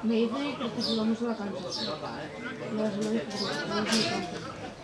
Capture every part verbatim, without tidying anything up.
Me dice que subamos a la cancha. No, se lo dije, pero no es mi cancha.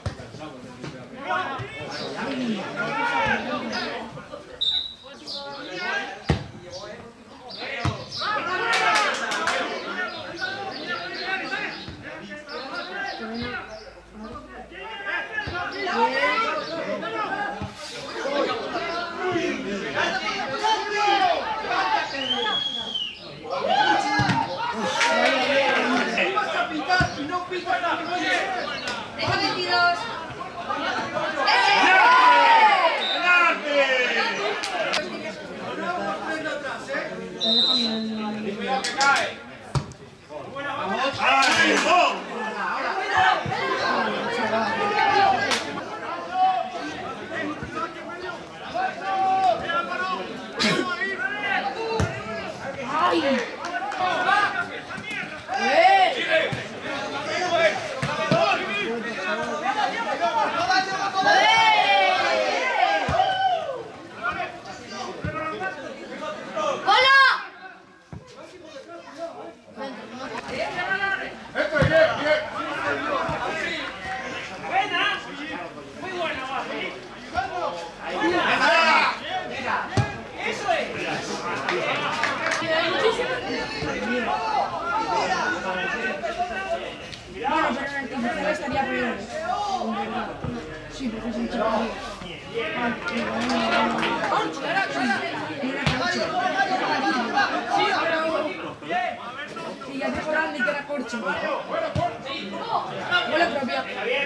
Estaría peor. Sí, porque es un chico. Y ya dijo Randy que era corcho. Huele propia.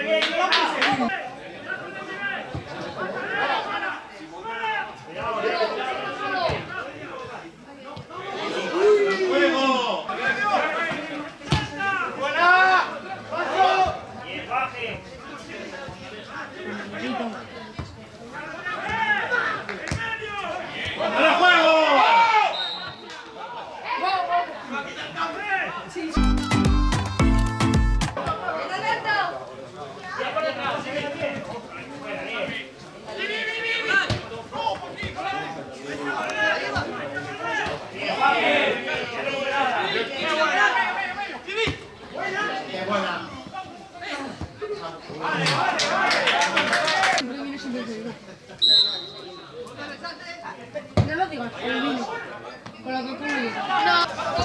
No lo digas, el vino. Con la que tú me dices. No.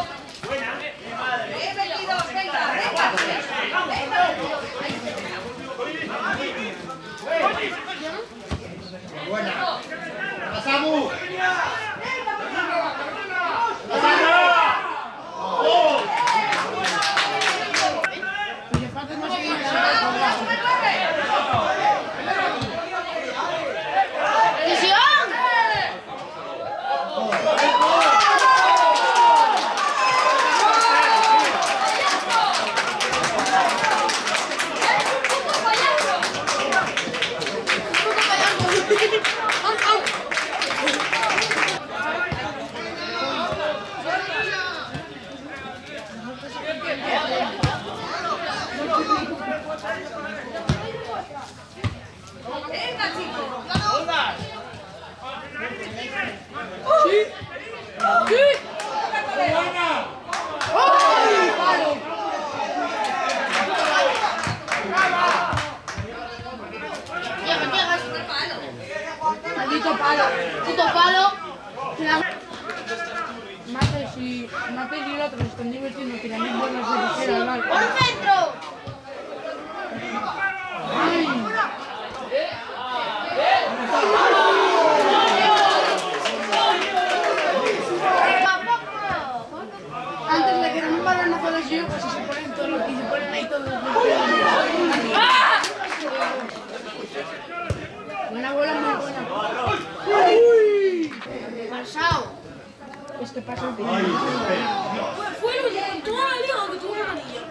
He venido, venga, venga. Buena. ¡Pasamu! Venga, chicos. Sí. Sí. ¡Ay, palo! Maldito palo. Puto palo. Mate, si Mate y el otro se están divirtiendo tirando buenas de ligera al bar. ¡Por centro! ¡Ay! Antes de que eran un balonazo a los yo, pues si se ponen todos los y se ponen ahí todos los ¡ah! Buena bola, muy buena. ¡Uy! Pasado. Es que pasa el tiempo. Fue el único en toda la liga que tuvo una amarilla.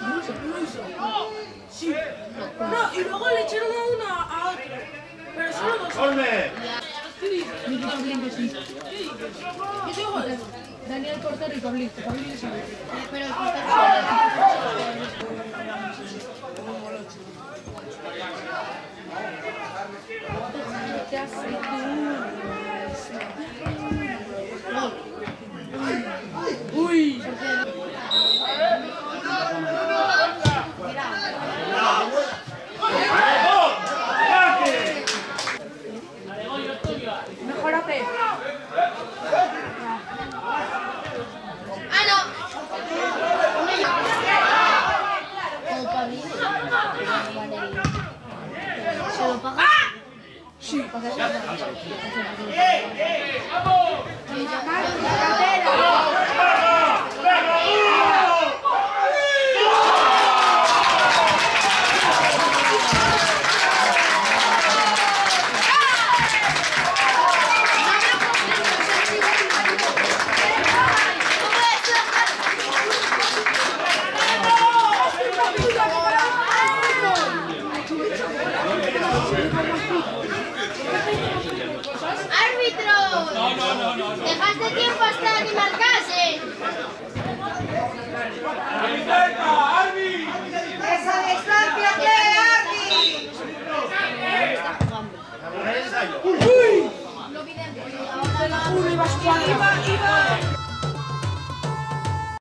Sí. No, y luego le echaron a una a otra. Pero solo dos. Mi Pablín que sí. ¿Qué te digo? Daniel Portero y Pablín. Pablín sabe. Pero el portero ¿Qué haces tú? Uy. ¡Dejaste tiempo hasta que marcase! ¡Esa distancia que Ardi! Uy, iba a escuadra. Iba, iba.